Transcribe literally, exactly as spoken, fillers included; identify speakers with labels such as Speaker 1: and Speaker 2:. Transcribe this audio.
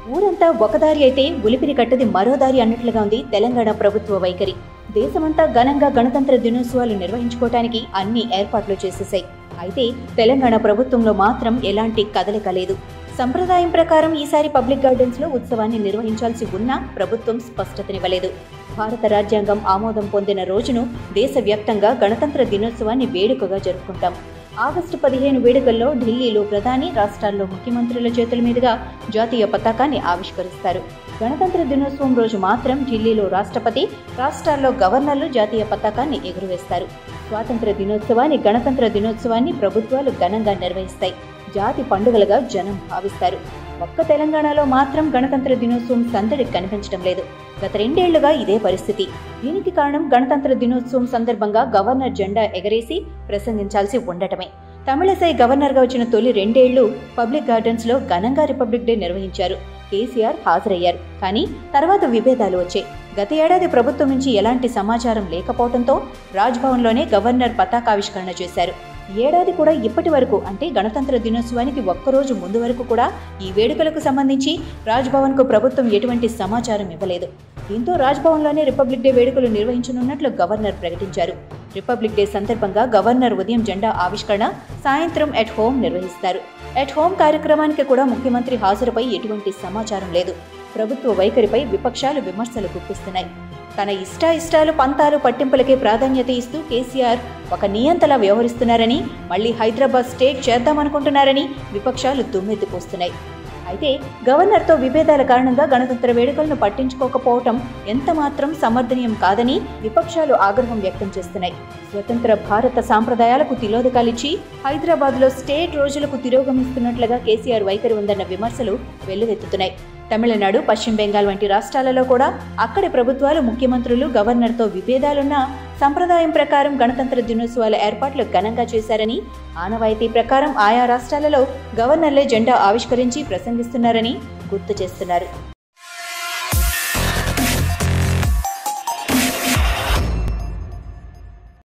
Speaker 1: ఊరంతా ఒకదారి అయితే ఉలిపిరి కట్టది మరో దారి అన్నట్లుగా ఉంది తెలంగాణ ప్రభుత్వ వైఖరి. దేశమంతా ఘనంగా గణతంత్ర దినోత్సవాలు నిర్వహించుకోవటానికి అన్ని ఏర్పాట్లు చేసేశాయి. అయితే తెలంగాణ ప్రభుత్వంలో మాత్రం ఎలాంటి కదలిక లేదు. సంప్రదాయం ప్రకారం ఈసారి పబ్లిక్ గార్డెన్స్ లో ఉత్సవాన్ని నిర్వహించాల్సి ఉన్నా ప్రభుత్వం స్పష్టతనివ్వలేదు. భారత రాజ్యాంగం ఆమోదం పొందిన రోజును దేశవ్యాప్తంగా గణతంత్ర దినోత్సవాన్ని వేడుకగా జరుపుకుంటాం. ఆగస్టు పదిహేను వేడుకల్లో ఢిల్లీలో ప్రధాని, రాష్ట్రాల్లో ముఖ్యమంత్రుల చేతుల మీదుగా జాతీయ పతాకాన్ని ఆవిష్కరిస్తారు. గణతంత్ర దినోత్సవం రోజు మాత్రం ఢిల్లీలో రాష్ట్రపతి, రాష్ట్రాల్లో గవర్నర్లు జాతీయ పతాకాన్ని ఎగురవేస్తారు. స్వాతంత్ర దినోత్సవాన్ని, గణతంత్ర దినోత్సవాన్ని ప్రభుత్వాలు ఘనంగా నిర్వహిస్తాయి. జాతి పండుగలుగా జనం భావిస్తారు. ఒక్క తెలంగాణలో మాత్రం గణతంత్ర దినోత్సవం సందడి కనిపించడం లేదు. గత రెండేళ్లుగా ఇదే పరిస్థితి. దీనికి కారణం గణతంత్ర దినోత్సవం సందర్భంగా గవర్నర్ జెండా ఎగరేసి ప్రసంగించాల్సి ఉండటమే. తమిళసై గవర్నర్గా వచ్చిన తొలి రెండేళ్లు పబ్లిక్ గార్డెన్స్ లో ఘనంగా రిపబ్లిక్ డే నిర్వహించారు. కేసీఆర్ హాజరయ్యారు. కానీ తర్వాత విభేదాలు వచ్చాయి. గత ఏడాది ప్రభుత్వం నుంచి ఎలాంటి సమాచారం లేకపోవడంతో రాజ్భవన్లోనే గవర్నర్ పతాకావిష్కరణ చేశారు. ఈ ఏడాది కూడా ఇప్పటి వరకు అంటే గణతంత్ర దినోత్సవానికి ఒక్కరోజు ముందు వరకు కూడా ఈ వేడుకలకు సంబంధించి రాజ్భవన్ కు ప్రభుత్వం ఎటువంటి సమాచారం ఇవ్వలేదు. దీంతో రాజ్భవన్లోనే రిపబ్లిక్ డే వేడుకలు నిర్వహించనున్నట్లు గవర్నర్ ప్రకటించారు. రిపబ్లిక్ డే సందర్భంగా గవర్నర్ ఉదయం జెండా ఆవిష్కరణ, సాయంత్రం ఎట్ హోమ్ నిర్వహిస్తారు. ఎట్ హోమ్ కార్యక్రమానికి కూడా ముఖ్యమంత్రి హాజరుపై ఎటువంటి సమాచారం లేదు. ప్రభుత్వ వైఖరిపై విపక్షాలు విమర్శలు గుప్పిస్తున్నాయి. తన ఇష్టాయిష్టాలు, పంతాలు, పట్టింపులకే ప్రాధాన్యత ఇస్తూ కేసీఆర్ ఒక నియంతలా వ్యవహరిస్తున్నారని, మళ్లీ హైదరాబాద్ స్టేట్ చేద్దామనుకుంటున్నారని విపక్షాలు దుమ్మెత్తిపోస్తున్నాయి. అయితే గవర్నర్తో విభేదాల కారణంగా గణతంత్ర వేడుకలను పట్టించుకోకపోవటం ఎంత మాత్రం సమర్థనీయం కాదని విపక్షాలు ఆగ్రహం వ్యక్తం చేస్తున్నాయి. స్వతంత్ర భారత సాంప్రదాయాలకు తిలోదకాలిచ్చి హైదరాబాద్లో స్టేట్ రోజులకు తిరోగమిస్తున్నట్లుగా కేసీఆర్ వైఖరి ఉందన్న విమర్శలు వెల్లువెత్తుతున్నాయి. తమిళనాడు, పశ్చిమ బెంగాల్ వంటి రాష్ట్రాలలో కూడా అక్కడి ప్రభుత్వాలు, ముఖ్యమంత్రులు గవర్నర్తో విభేదాలున్నా సంప్రదాయం ప్రకారం గణతంత్ర దినోత్సవాల ఏర్పాట్లు ఘనంగా చేశారని, ఆనవాయితీ ప్రకారం ఆయా రాష్ట్రాలలో గవర్నర్లే జెండా ఆవిష్కరించి ప్రసంగిస్తున్నారని గుర్తు చేస్తున్నారు.